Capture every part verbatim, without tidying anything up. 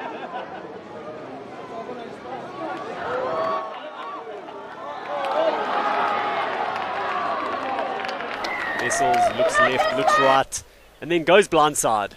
Wessels looks left, looks right, and then goes blindside.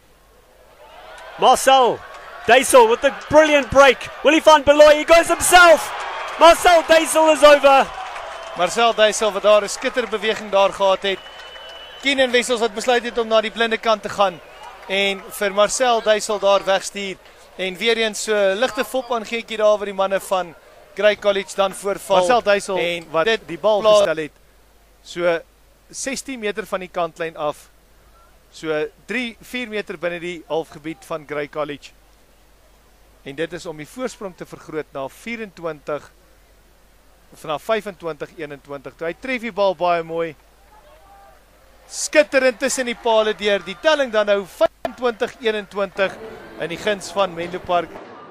Marcel Duysel with the brilliant break. Will he find Beloy? He goes himself. Marcel Duysel is over. Marcel Duysel wat daar 'n skitterbeweging daar gehad het. Keenan Wessels wat besluit het om na die blinde kant te gaan en vir Marcel Duysel daar wegstuur. En weer eens so ligte fop aangeetjie daar waar die manne van Grey College dan voorval. Marcel Duysel en wat dit die bal gestel het. So sestien meter van die kantlyn af. So drie, vier meter binne die halfgebied van Grey College. En dit is om die voorsprong te vergroot na vyf-en-twintig, vanaf vyf-en-twintig eenentwintig. Toe hy tref die bal baie mooi. Skitterend tussen die pale deur. Die telling dan nou vyf-en-twintig eenentwintig in die guns van Menlo Park.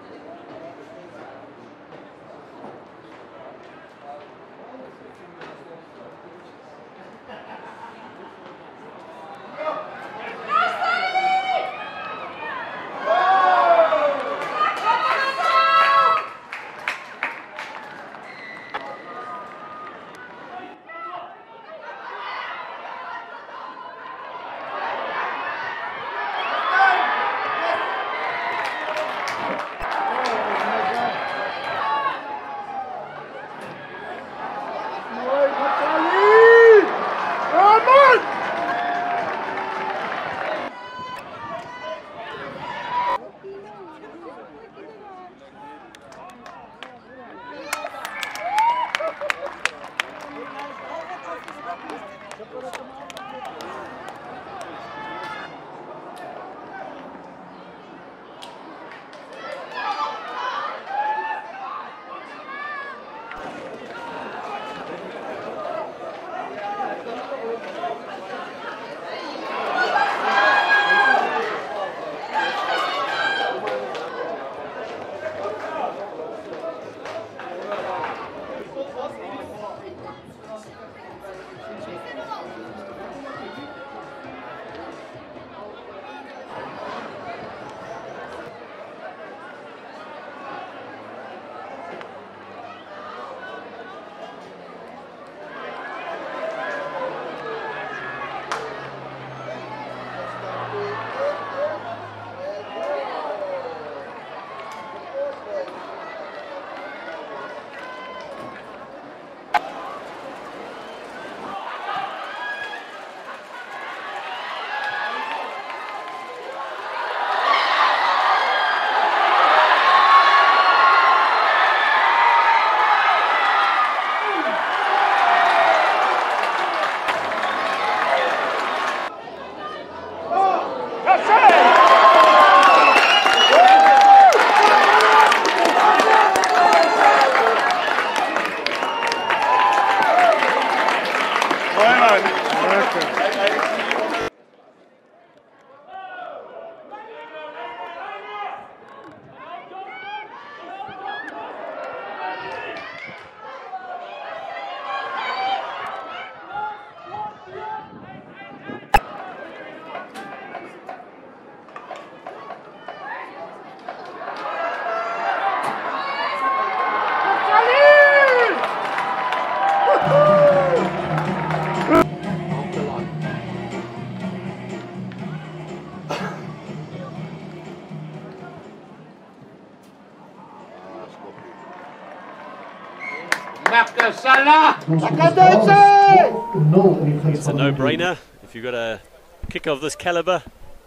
It's a no-brainer. If you've got a kick of this caliber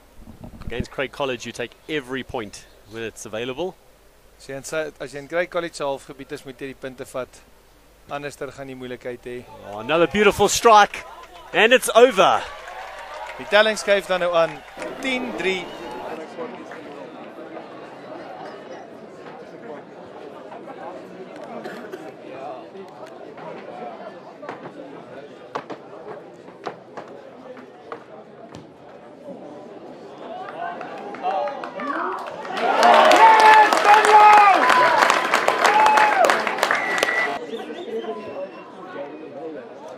against Craig College, you take every point when it's available. As jy in, as jy in Grey College se halfgebied is, moet jy die punte vat. Anderster gaan die moeilikheid hê. Oh, another beautiful strike, and it's over. Die telling skuif dan nou aan ten drie.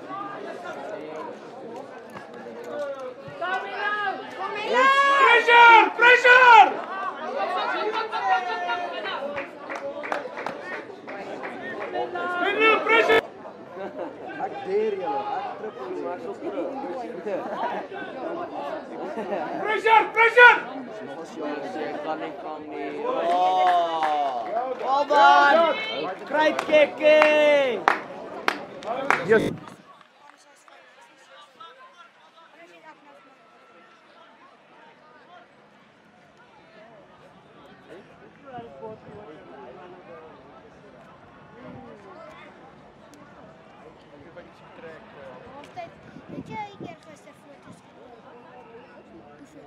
Pressure! Pressure, pressure! Oh, well done! Great kicking! Yes. Weet jy hier gister foto's gedoen?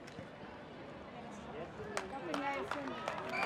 Dan ben jij een vriend.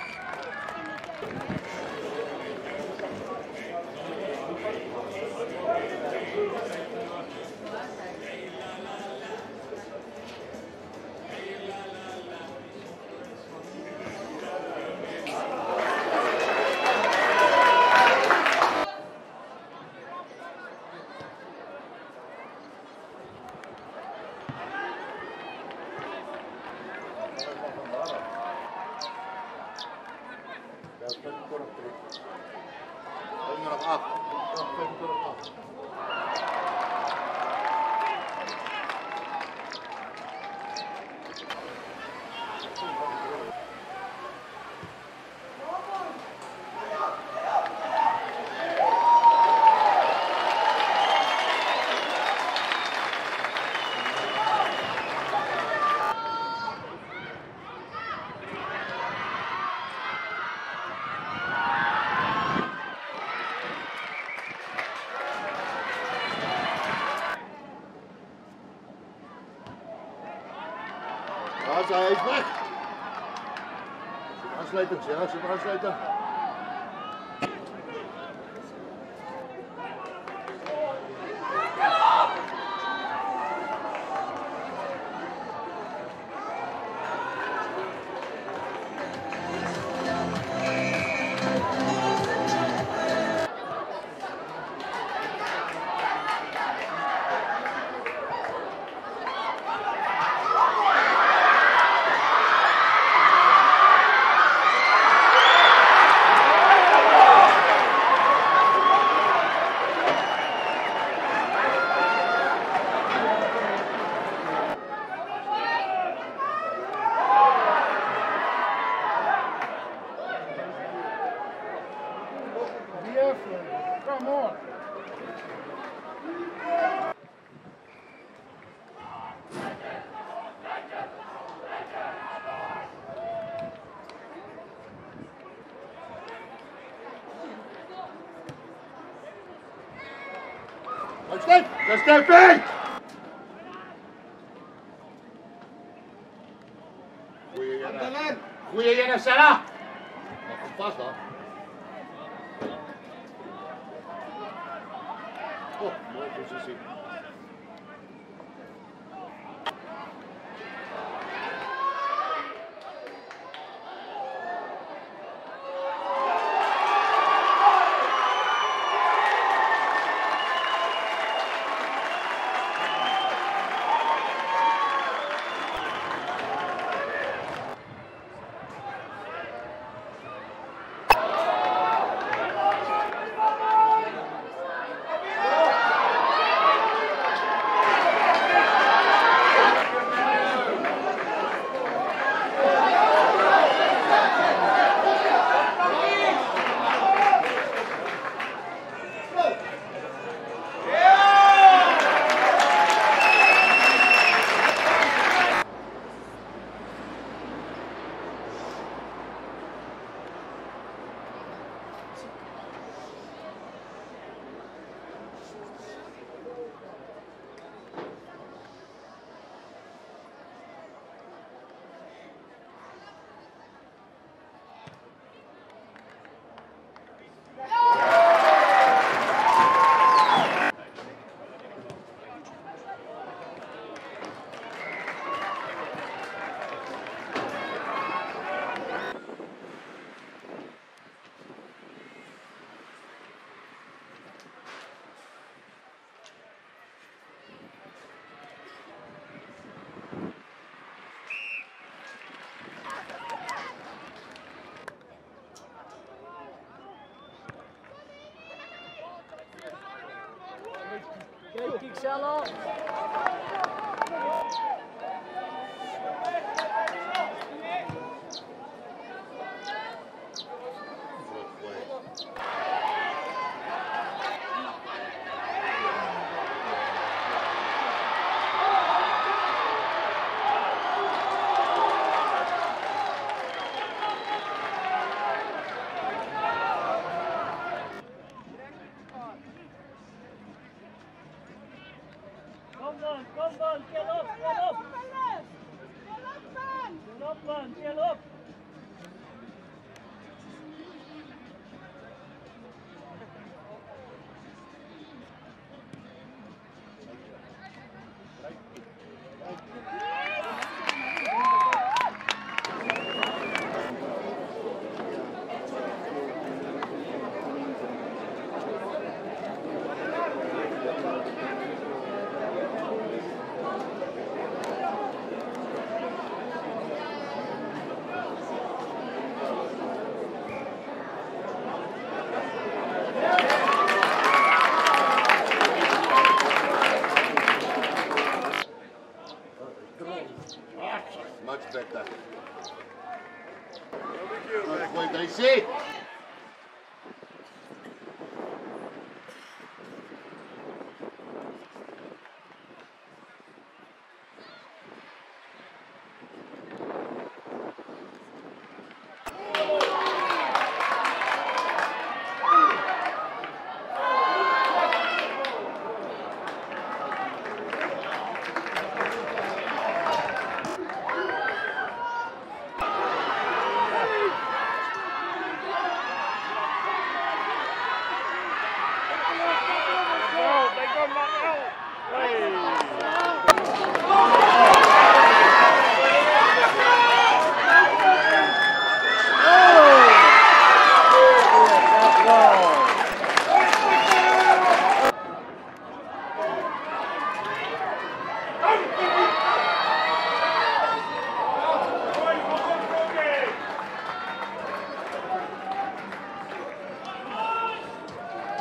Hij is weg. Aansluiting, ja, zit aansluiten. Come on. Let's go. Let's go big. Goeie Jenna. Goeie Jenna, Sarah. Nog vast dan. Oh, mooie positie. Kijk, Xello. Speel op. Much better. Good boy, Dicey.